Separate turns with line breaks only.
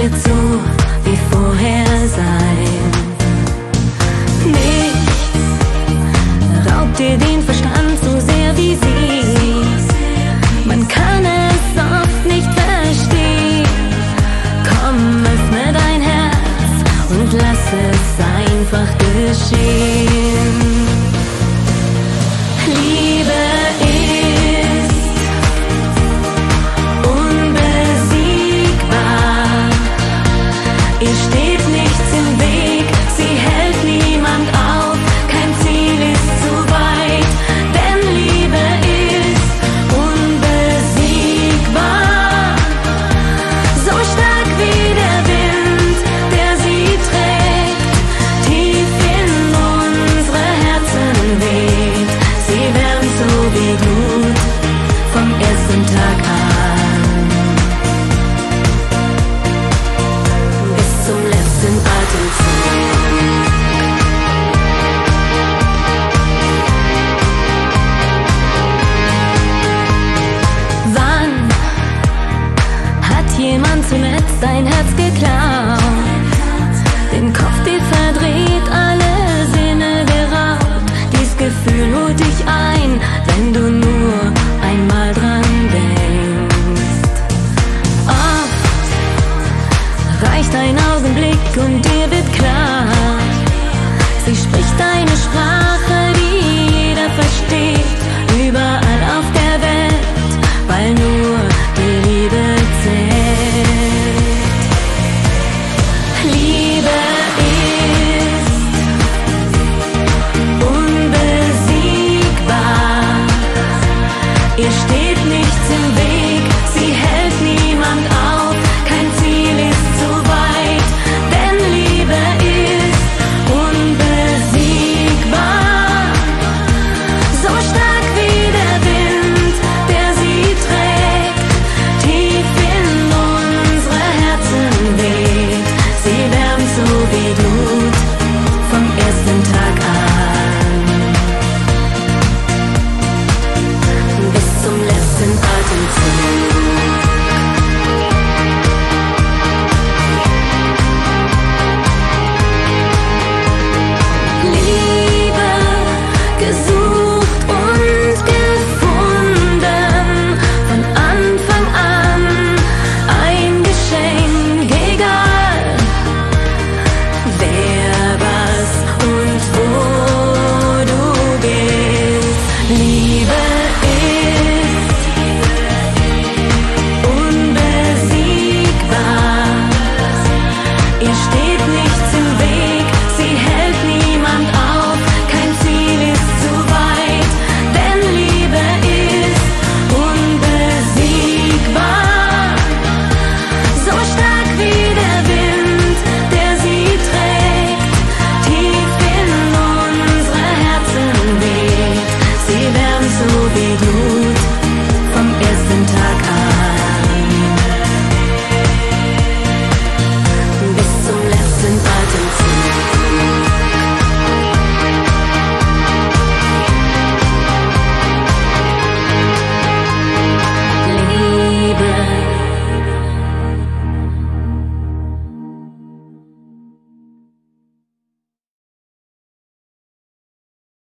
wird so wie vorher sein. Nichts raubt dir den Verstand so sehr wie sie. Man kann es oft nicht verstehen. Komm, öffne dein Herz und lass es einfach geschehen. Liebe ist unbesiegbar. Ihr steht nichts im Weg, sie hält niemand auf. Kein Ziel ist zu weit, denn Liebe ist unbesiegbar. So stark wie der Wind, der sie trägt, tief in unsere Herzen weht. Sie werden so wie Glut vom ersten Tag an bis zum letzten Atemzug. Wann hat jemand zuletzt dein Herz geklaut? Den Kopf dir verdreht, alle Sinne geraubt. Dies Gefühl holt dich ein, wenn du nur einmal dran denkst. Oft reicht ein Augenblick und dir wird klar, sie spricht deine Sprache